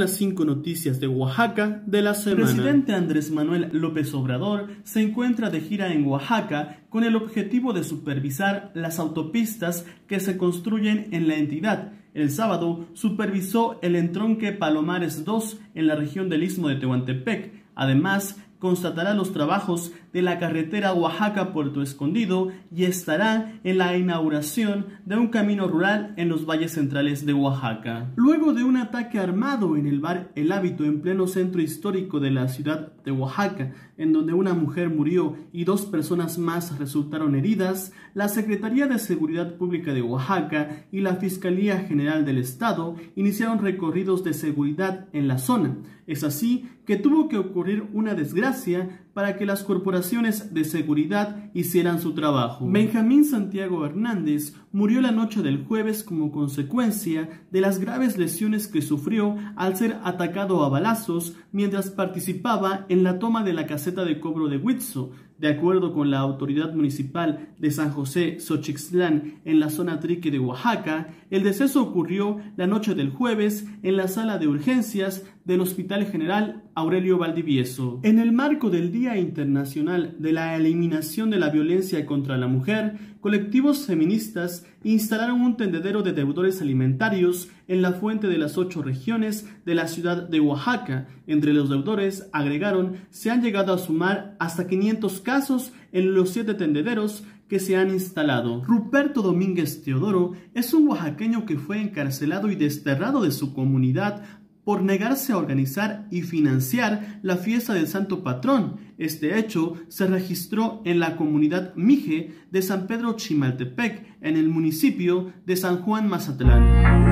las 5 noticias de Oaxaca de la semana. El presidente Andrés Manuel López Obrador se encuentra de gira en Oaxaca con el objetivo de supervisar las autopistas que se construyen en la entidad. El sábado supervisó el entronque Palomares 2 en la región del Istmo de Tehuantepec. Además, constatará los trabajos de la carretera Oaxaca-Puerto Escondido y estará en la inauguración de un camino rural en los valles centrales de Oaxaca. Luego de un ataque armado en el bar El Hábito en pleno centro histórico de la ciudad de Oaxaca, en donde una mujer murió y 2 personas más resultaron heridas, la Secretaría de Seguridad Pública de Oaxaca y la Fiscalía General del Estado iniciaron recorridos de seguridad en la zona. Es así que tuvo que ocurrir una desgracia para que las corporaciones de seguridad hicieran su trabajo. Benjamín Santiago Hernández murió la noche del jueves como consecuencia de las graves lesiones que sufrió al ser atacado a balazos mientras participaba en la toma de la caseta de cobro de Huitzo. De acuerdo con la autoridad municipal de San José Xochixtlán en la zona Trique de Oaxaca, el deceso ocurrió la noche del jueves en la sala de urgencias del Hospital General Aurelio Valdivieso. En el marco del Día Internacional de la Eliminación de la Violencia contra la Mujer, colectivos feministas instalaron un tendedero de deudores alimentarios en la fuente de las 8 regiones de la ciudad de Oaxaca. Entre los deudores, agregaron, se han llegado a sumar hasta 500 casos en los 7 tendederos que se han instalado. Ruperto Domínguez Teodoro es un oaxaqueño que fue encarcelado y desterrado de su comunidad por negarse a organizar y financiar la fiesta del Santo Patrón. Este hecho se registró en la comunidad Mije de San Pedro Chimaltepec, en el municipio de San Juan Mazatlán.